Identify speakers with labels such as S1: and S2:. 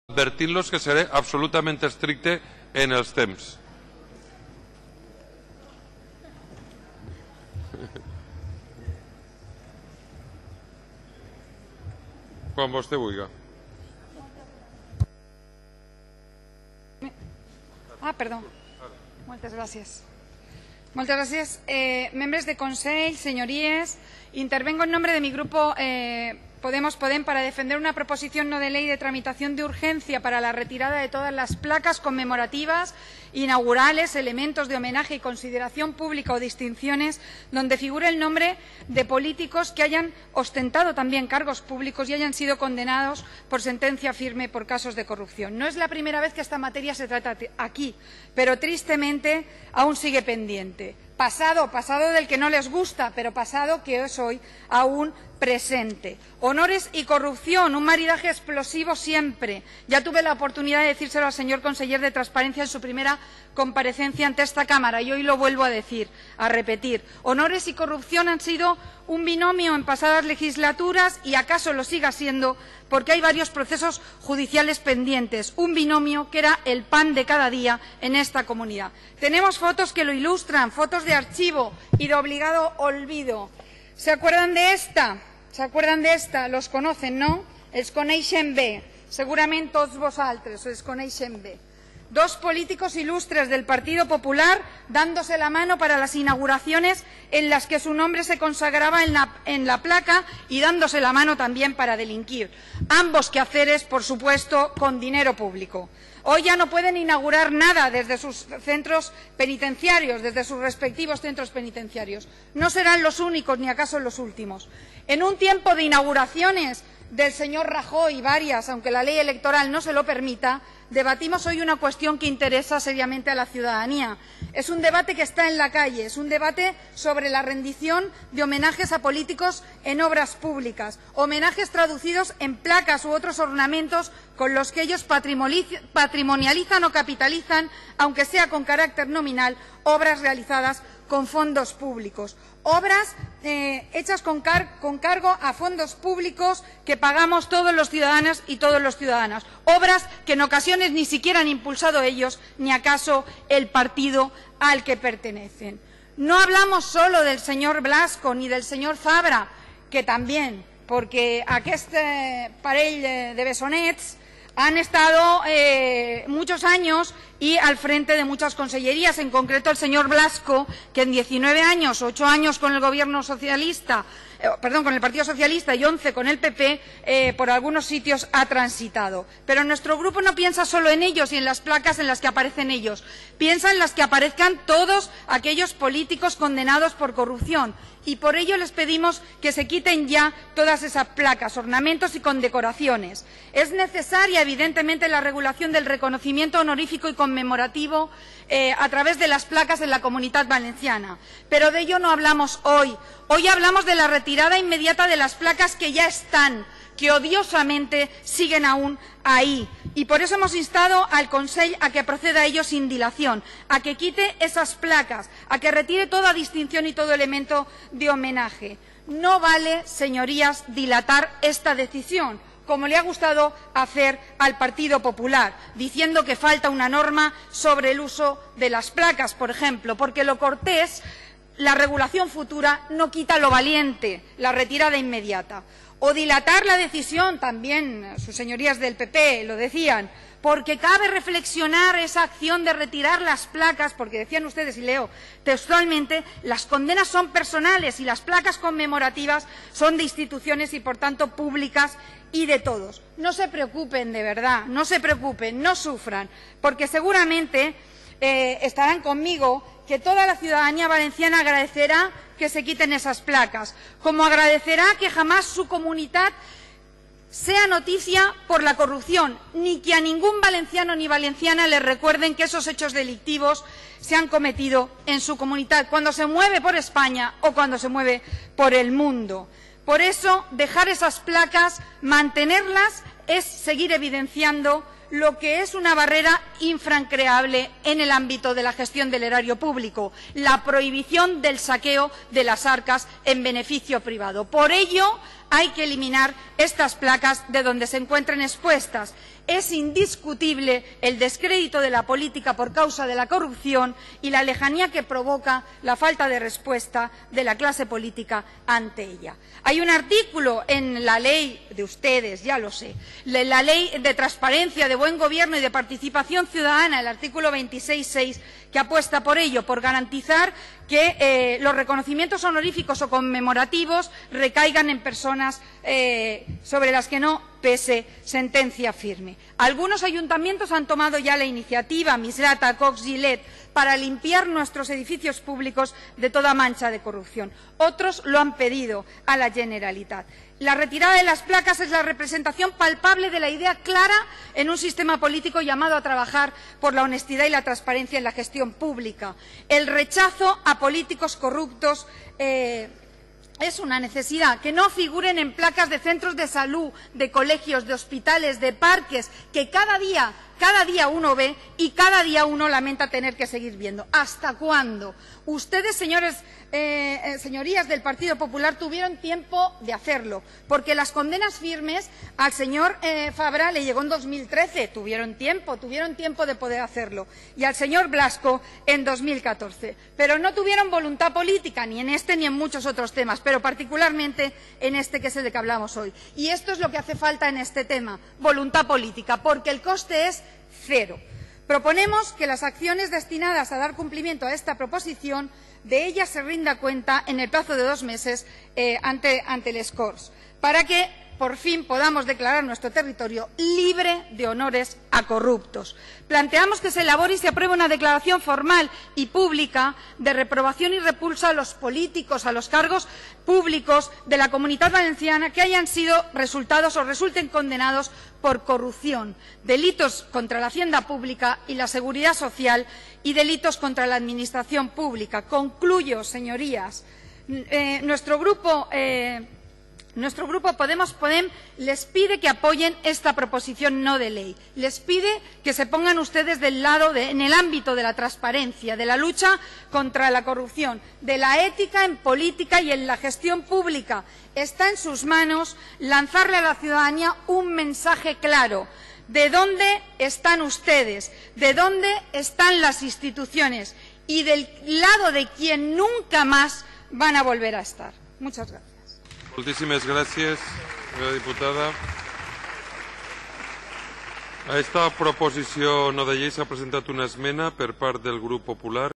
S1: Advertir-los que seré absolutamente estricte en els temps. Quan vostè vulgui.
S2: Perdó. Moltes gràcies. Moltes gràcies. Membres de Consell, señorías, intervengo en nombre de mi grupo Podem para defender una proposición no de ley de tramitación de urgencia para la retirada de todas las placas conmemorativas, inaugurales, elementos de homenaje y consideración pública o distinciones donde figure el nombre de políticos que hayan ostentado también cargos públicos y hayan sido condenados por sentencia firme por casos de corrupción. No es la primera vez que esta materia se trata aquí, pero tristemente aún sigue pendiente. Pasado del que no les gusta, pero pasado que es hoy aún presente. Honores y corrupción, un maridaje explosivo siempre. Ya tuve la oportunidad de decírselo al señor conseller de Transparencia en su primera comparecencia ante esta Cámara y hoy lo vuelvo a decir, a repetir. Honores y corrupción han sido un binomio en pasadas legislaturas y acaso lo siga siendo porque hay varios procesos judiciales pendientes, un binomio que era el pan de cada día en esta comunidad. Tenemos fotos que lo ilustran, fotos de archivo y de obligado olvido. ¿Se acuerdan de esta? ¿Se acuerdan de esta? Los conocen, ¿no? Els coneixen bé. Segurament tots vosaltres els coneixen bé. Dos políticos ilustres del Partido Popular dándose la mano para las inauguraciones en las que su nombre se consagraba en la placa y dándose la mano también para delinquir. Ambos quehaceres, por supuesto, con dinero público. Hoy ya no pueden inaugurar nada desde sus centros penitenciarios, desde sus respectivos centros penitenciarios. No serán los únicos ni acaso los últimos. En un tiempo de inauguraciones del señor Rajoy y varias, aunque la ley electoral no se lo permita, debatimos hoy una cuestión que interesa seriamente a la ciudadanía. Es un debate que está en la calle, es un debate sobre la rendición de homenajes a políticos en obras públicas, homenajes traducidos en placas u otros ornamentos con los que ellos patrimonializan o capitalizan, aunque sea con carácter nominal, obras realizadas con fondos públicos. Obras hechas con cargo a fondos públicos que pagamos todos los ciudadanos y todas las ciudadanas. Obras que en ocasiones ni siquiera han impulsado ellos, ni acaso el partido al que pertenecen. No hablamos solo del señor Blasco ni del señor Fabra, que también, porque aquest parell de bessonets han estado muchos años y al frente de muchas consellerías, en concreto el señor Blasco, que en 19 años, 8 años con el gobierno socialista, con el Partido Socialista y 11 con el PP, por algunos sitios ha transitado. Pero nuestro grupo no piensa solo en ellos y en las placas en las que aparecen ellos, piensa en las que aparezcan todos aquellos políticos condenados por corrupción. Y por ello les pedimos que se quiten ya todas esas placas, ornamentos y condecoraciones. Es necesaria, evidentemente, la regulación del reconocimiento honorífico y conmemorativo a través de las placas en la Comunitat Valenciana. Pero de ello no hablamos hoy. Hoy hablamos de la retirada inmediata de las placas que ya están, que odiosamente siguen aún ahí. Y por eso hemos instado al Consell a que proceda a ello sin dilación, a que quite esas placas, a que retire toda distinción y todo elemento de homenaje. No vale, señorías, dilatar esta decisión, como le ha gustado hacer al Partido Popular, diciendo que falta una norma sobre el uso de las placas, por ejemplo, porque lo cortés, la regulación futura, no quita lo valiente, la retirada inmediata. O dilatar la decisión, también sus señorías del PP lo decían, porque cabe reflexionar esa acción de retirar las placas, porque decían ustedes, y leo textualmente, las condenas son personales y las placas conmemorativas son de instituciones y, por tanto, públicas y de todos. No se preocupen, de verdad, no se preocupen, no sufran, porque seguramente estarán conmigo que toda la ciudadanía valenciana agradecerá que se quiten esas placas, como agradecerá que jamás su comunidad sea noticia por la corrupción, ni que a ningún valenciano ni valenciana le recuerden que esos hechos delictivos se han cometido en su comunidad, cuando se mueve por España o cuando se mueve por el mundo. Por eso, dejar esas placas, mantenerlas, es seguir evidenciando lo que es una barrera infranqueable en el ámbito de la gestión del erario público, la prohibición del saqueo de las arcas en beneficio privado. Por ello, hay que eliminar estas placas de donde se encuentren expuestas. Es indiscutible el descrédito de la política por causa de la corrupción y la lejanía que provoca la falta de respuesta de la clase política ante ella. Hay un artículo en la ley de ustedes, ya lo sé, la ley de transparencia, de buen gobierno y de participación ciudadana, el artículo 26.6, que apuesta por ello, por garantizar que los reconocimientos honoríficos o conmemorativos recaigan en personas sobre las que no pese sentencia firme. Algunos ayuntamientos han tomado ya la iniciativa, Misrata, Cox, Gilet, para limpiar nuestros edificios públicos de toda mancha de corrupción. Otros lo han pedido a la Generalitat. La retirada de las placas es la representación palpable de la idea clara en un sistema político llamado a trabajar por la honestidad y la transparencia en la gestión pública. El rechazo a políticos corruptos es una necesidad, que no figuren en placas de centros de salud, de colegios, de hospitales, de parques, que cada día uno ve y cada día uno lamenta tener que seguir viendo. ¿Hasta cuándo? Ustedes, señorías del Partido Popular, tuvieron tiempo de hacerlo, porque las condenas firmes al señor Fabra le llegó en 2013, tuvieron tiempo de poder hacerlo, y al señor Blasco en 2014. Pero no tuvieron voluntad política, ni en este ni en muchos otros temas, pero particularmente en este que es el de que hablamos hoy. Y esto es lo que hace falta en este tema, voluntad política, porque el coste es cero. Proponemos que las acciones destinadas a dar cumplimiento a esta proposición, de ellas se rinda cuenta en el plazo de 2 meses ante el Scores, para que por fin podamos declarar nuestro territorio libre de honores a corruptos. Planteamos que se elabore y se apruebe una declaración formal y pública de reprobación y repulsa a los políticos, a los cargos públicos de la Comunitat Valenciana que hayan sido resultados o resulten condenados por corrupción, delitos contra la hacienda pública y la seguridad social y delitos contra la administración pública. Concluyo, señorías. Nuestro grupo Podem les pide que apoyen esta proposición no de ley. Les pide que se pongan ustedes del lado en el ámbito de la transparencia, de la lucha contra la corrupción, de la ética en política y en la gestión pública. Está en sus manos lanzarle a la ciudadanía un mensaje claro. ¿De dónde están ustedes? ¿De dónde están las instituciones? Y del lado de quien nunca más van a volver a estar. Muchas gracias.
S1: Moltíssimes gràcies, senyora diputada. A esta proposició no de llei s'ha presentat una esmena per part del Grup Popular.